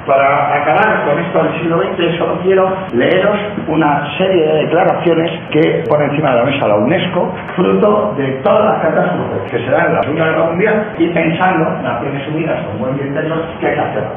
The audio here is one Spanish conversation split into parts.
Para acabar con esto del siglo XX, solo quiero leeros una serie de declaraciones que pone encima de la mesa la UNESCO, fruto de todas las catástrofes que se dan en la Segunda Guerra Mundial y pensando, Naciones Unidas con buen criterio, que hay que hacer.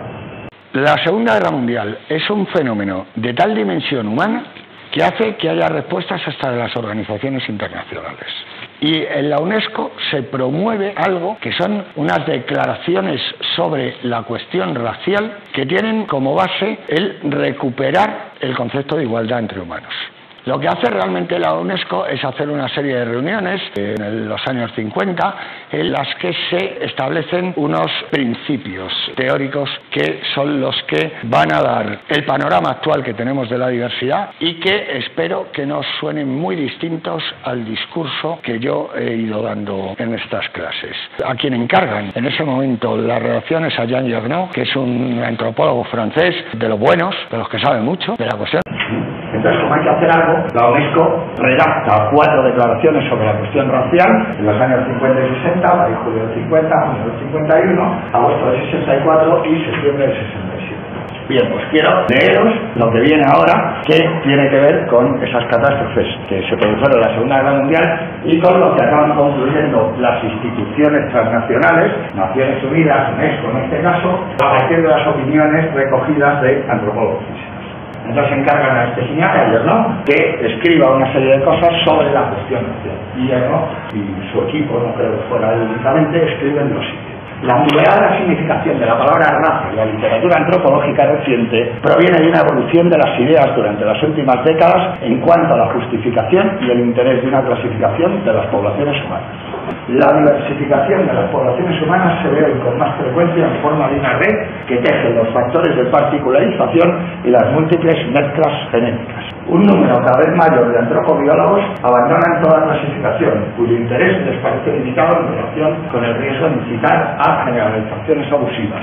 La Segunda Guerra Mundial es un fenómeno de tal dimensión humana que hace que haya respuestas hasta de las organizaciones internacionales. Y en la UNESCO se promueve algo que son unas declaraciones sobre la cuestión racial que tienen como base el recuperar el concepto de igualdad entre humanos. Lo que hace realmente la UNESCO es hacer una serie de reuniones en los años 50 en las que se establecen unos principios teóricos que son los que van a dar el panorama actual que tenemos de la diversidad y que espero que nos suenen muy distintos al discurso que yo he ido dando en estas clases. A quien encargan en ese momento las relaciones a Jean Giraudoux, que es un antropólogo francés de los buenos, de los que sabe mucho de la cuestión. Entonces, como hay que hacer algo, la UNESCO redacta 4 declaraciones sobre la cuestión racial en los años 50 y 60, para julio del 50, junio del 51, agosto del 64 y septiembre del 67. Bien, pues quiero leeros lo que viene ahora, que tiene que ver con esas catástrofes que se produjeron en la Segunda Guerra Mundial y con lo que acaban concluyendo las instituciones transnacionales, Naciones Unidas, UNESCO en este caso, a partir de las opiniones recogidas de antropólogos. Entonces encargan a este señor, a Giraudoux, que escriba una serie de cosas sobre la cuestión racial. Y Giraudoux y su equipo, no creo que fuera él únicamente, escriben lo siguiente. La ambigüedad de la significación de la palabra raza en la literatura antropológica reciente proviene de una evolución de las ideas durante las últimas décadas en cuanto a la justificación y el interés de una clasificación de las poblaciones humanas. La diversificación de las poblaciones humanas se ve hoy con más frecuencia en forma de una red que teje los factores de particularización y las múltiples mezclas genéticas. Un número cada vez mayor de antropobiólogos abandonan toda clasificación, cuyo interés les parece limitado en relación con el riesgo de incitar a generalizaciones abusivas.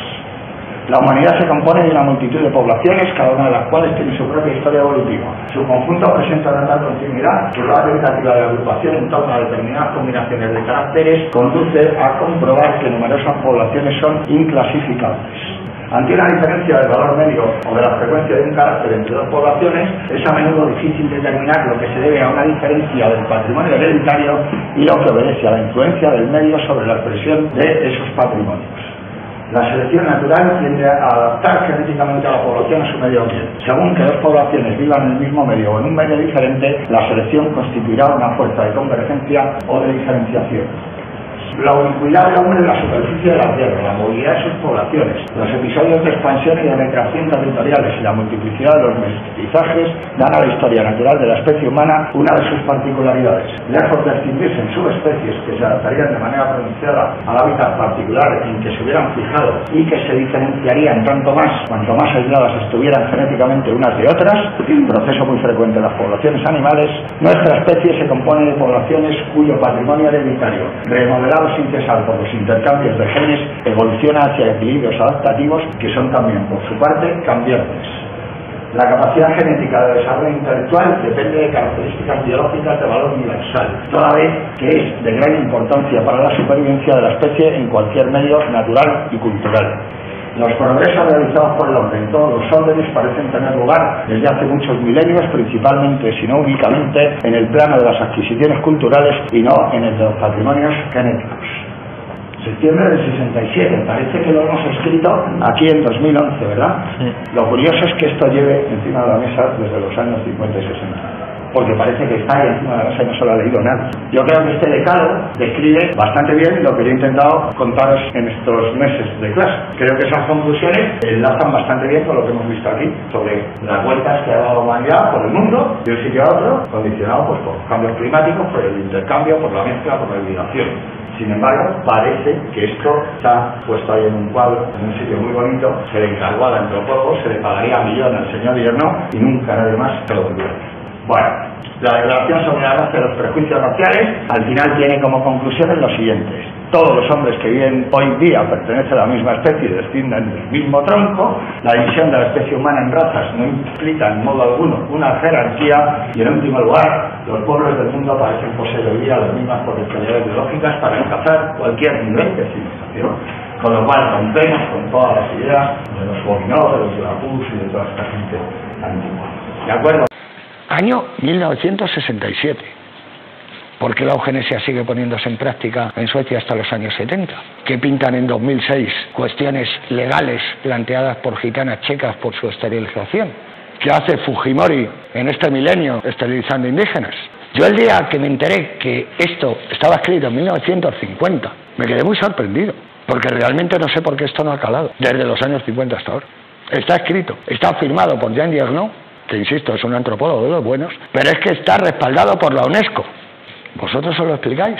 La humanidad se compone de una multitud de poblaciones, cada una de las cuales tiene su propia historia evolutiva. Su conjunto presenta una tal continuidad que la tentativa de agrupación en torno a determinadas combinaciones de caracteres conduce a comprobar que numerosas poblaciones son inclasificables. Ante una diferencia del valor medio o de la frecuencia de un carácter entre dos poblaciones, es a menudo difícil determinar lo que se debe a una diferencia del patrimonio hereditario y lo que obedece a la influencia del medio sobre la expresión de esos patrimonios. La selección natural tiende a adaptar genéticamente a la población a su medio ambiente. Según que dos poblaciones vivan en el mismo medio o en un medio diferente, la selección constituirá una fuerza de convergencia o de diferenciación. La ubicuidad del hombre en la superficie de la Tierra, la movilidad de sus poblaciones, los episodios de expansión y de recreación territoriales y la multiplicidad de los mestizajes dan a la historia natural de la especie humana una de sus particularidades. Lejos de extinguirse en subespecies que se adaptarían de manera pronunciada al hábitat particular en que se hubieran fijado y que se diferenciarían tanto más cuanto más aisladas estuvieran genéticamente unas de otras, un proceso muy frecuente en las poblaciones animales, nuestra especie se compone de poblaciones cuyo patrimonio hereditario, remodelado sin cesar por los intercambios de genes, evoluciona hacia equilibrios adaptativos que son también, por su parte, cambiantes. La capacidad genética de desarrollo intelectual depende de características biológicas de valor universal, toda vez que es de gran importancia para la supervivencia de la especie en cualquier medio natural y cultural. Los progresos realizados por el hombre en todos los órdenes parecen tener lugar desde hace muchos milenios, principalmente, si no únicamente, en el plano de las adquisiciones culturales y no en el de los patrimonios genéticos. Septiembre del 67, parece que lo hemos escrito aquí en 2011, ¿verdad? Sí. Lo curioso es que esto lleve encima de la mesa desde los años 50 y 60. Porque parece que está ahí encima de la mesa y no se lo ha leído nada. Yo creo que este decálogo describe bastante bien lo que yo he intentado contaros en estos meses de clase. Creo que esas conclusiones enlazan bastante bien con lo que hemos visto aquí, sobre las vueltas que ha dado la humanidad por el mundo, de un sitio a otro, condicionado pues, por cambios climáticos, por el intercambio, por la mezcla, por la hibridación. Sin embargo, parece que esto está puesto ahí en un cuadro, en un sitio muy bonito, se le encargó al antropólogo, se le pagaría millones al señor Giraudoux y nunca nadie más se lo volvió. Bueno, la declaración sobre la raza y los prejuicios raciales al final tiene como conclusiones los siguientes. Todos los hombres que viven hoy día pertenecen a la misma especie y descienden del mismo tronco. La división de la especie humana en razas no implica en modo alguno una jerarquía. Y en último lugar, los pueblos del mundo parecen poseer hoy día las mismas potencialidades biológicas para alcanzar cualquier nivel de civilización. Con lo cual rompemos con todas las ideas de los Gobineau, de los Dreyfus y de toda esta gente antigua. ¿De acuerdo? Año 1967. ¿Por qué la eugenesia sigue poniéndose en práctica en Suecia hasta los años 70? ¿Qué pintan en 2006 cuestiones legales planteadas por gitanas checas por su esterilización? ¿Qué hace Fujimori en este milenio esterilizando indígenas? Yo el día que me enteré que esto estaba escrito en 1950, me quedé muy sorprendido, porque realmente no sé por qué esto no ha calado, desde los años 50 hasta ahora. Está escrito, está firmado por Jean Guerneau, que insisto, es un antropólogo de los buenos, pero es que está respaldado por la UNESCO. ¿Vosotros os lo explicáis?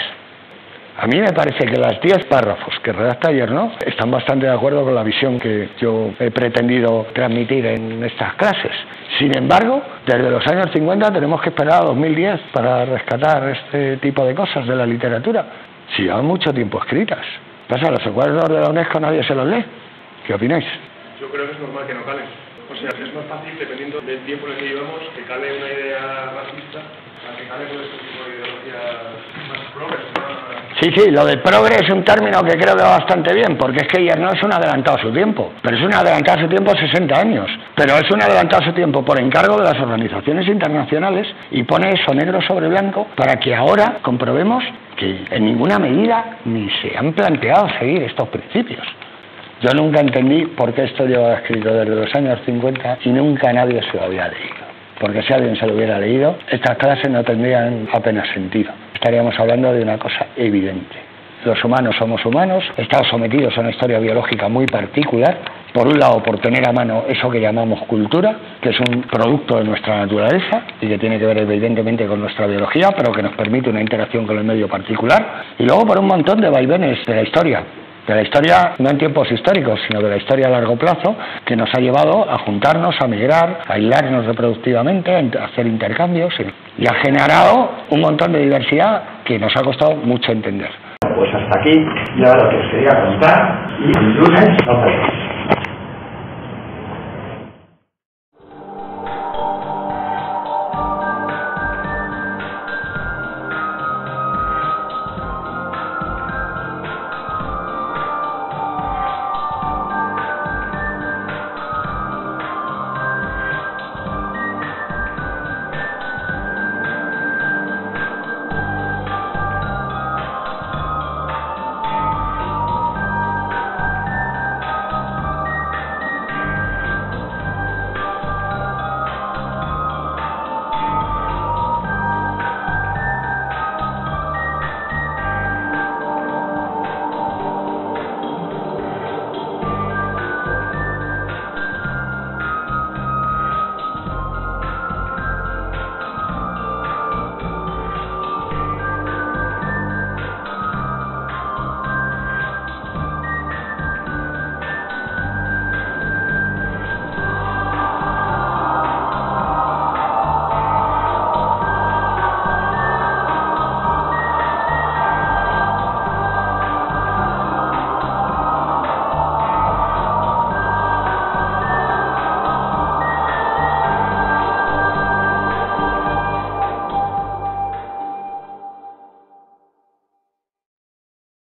A mí me parece que los 10 párrafos que redacta Guerneau están bastante de acuerdo con la visión que yo he pretendido transmitir en estas clases. Sin embargo, desde los años 50 tenemos que esperar a 2010 para rescatar este tipo de cosas de la literatura. Si llevan mucho tiempo escritas. Pasa, los acuerdos de la UNESCO nadie se los lee. ¿Qué opináis? Yo creo que es normal que no calen. O sea, es más fácil, dependiendo del tiempo en el que llevamos, que cale una idea racista a que cale todo este tipo de ideologías más progres. Sí, lo de progre es un término que creo que va bastante bien, porque es que Guerneau es un adelantado a su tiempo, pero es un adelantado a su tiempo 60 años, pero es un adelantado a su tiempo por encargo de las organizaciones internacionales y pone eso negro sobre blanco para que ahora comprobemos que en ninguna medida ni se han planteado seguir estos principios. Yo nunca entendí por qué esto llevaba escrito desde los años 50 y nunca nadie se lo había leído. Porque si alguien se lo hubiera leído, estas clases no tendrían apenas sentido. Estaríamos hablando de una cosa evidente. Los humanos somos humanos, estamos sometidos a una historia biológica muy particular. Por un lado, por tener a mano eso que llamamos cultura, que es un producto de nuestra naturaleza y que tiene que ver evidentemente con nuestra biología, pero que nos permite una interacción con el medio particular. Y luego por un montón de vaivenes de la historia. De la historia no en tiempos históricos, sino de la historia a largo plazo, que nos ha llevado a juntarnos, a migrar, a aislarnos reproductivamente, a hacer intercambios y ha generado un montón de diversidad que nos ha costado mucho entender. Pues hasta aquí ya lo que os quería contar y el lunes nos vemos.